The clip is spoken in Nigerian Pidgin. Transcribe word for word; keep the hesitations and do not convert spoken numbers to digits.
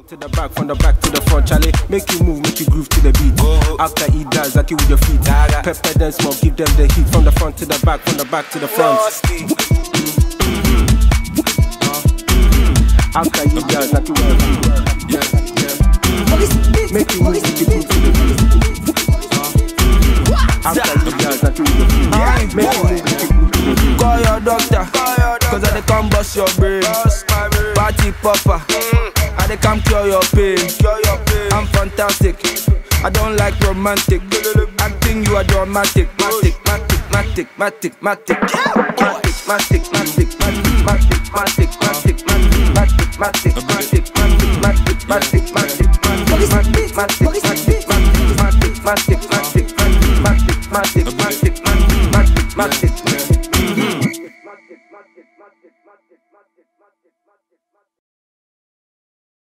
front to the back, from the back to the front, Charlie. Make you move, make you groove to the beat. Oh. After he does, like you with your feet. Pepper them small, give them the heat. From the front to the back, from the back to the front. After he does, like you with your feet. Yeah, yeah. Make you move, make you groove to the beat. After he does, like you with your feet. Make you move, make you groove to the beat. Call your doctor, cause I dey come bust your brain. Party popper, I dey come cure your pain. I'm fantastic, I don't like romantic. Acting you are dramatic. Matic, matic, matic, matic, matic. Matic, matic, matic, matic, matic, matic, matic, matic, matic, matic, matic, matic, matic, matic, matic.